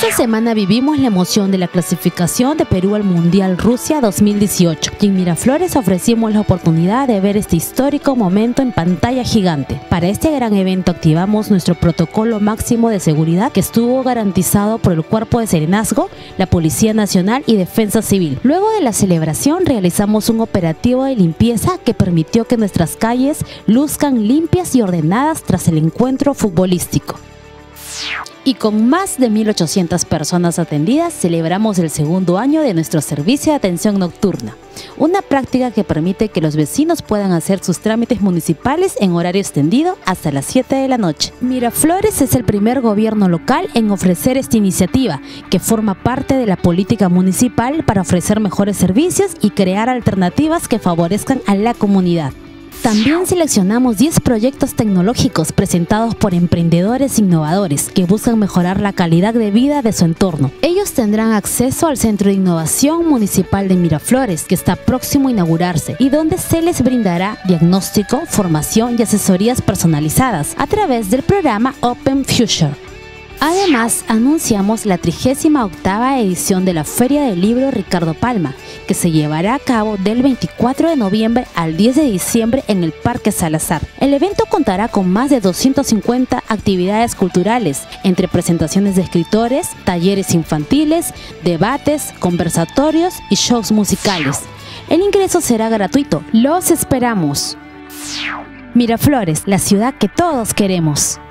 Esta semana vivimos la emoción de la clasificación de Perú al Mundial Rusia 2018 y en Miraflores ofrecimos la oportunidad de ver este histórico momento en pantalla gigante. Para este gran evento activamos nuestro protocolo máximo de seguridad que estuvo garantizado por el Cuerpo de Serenazgo, la Policía Nacional y Defensa Civil. Luego de la celebración realizamos un operativo de limpieza que permitió que nuestras calles luzcan limpias y ordenadas tras el encuentro futbolístico. Y con más de 1.800 personas atendidas, celebramos el segundo año de nuestro servicio de atención nocturna, una práctica que permite que los vecinos puedan hacer sus trámites municipales en horario extendido hasta las 7 de la noche. Miraflores es el primer gobierno local en ofrecer esta iniciativa, que forma parte de la política municipal para ofrecer mejores servicios y crear alternativas que favorezcan a la comunidad. También seleccionamos 10 proyectos tecnológicos presentados por emprendedores innovadores que buscan mejorar la calidad de vida de su entorno. Ellos tendrán acceso al Centro de Innovación Municipal de Miraflores, que está próximo a inaugurarse y donde se les brindará diagnóstico, formación y asesorías personalizadas a través del programa Open Future. Además, anunciamos la 38ª edición de la Feria del Libro Ricardo Palma, que se llevará a cabo del 24 de noviembre al 10 de diciembre en el Parque Salazar. El evento contará con más de 250 actividades culturales, entre presentaciones de escritores, talleres infantiles, debates, conversatorios y shows musicales. El ingreso será gratuito. ¡Los esperamos! Miraflores, la ciudad que todos queremos.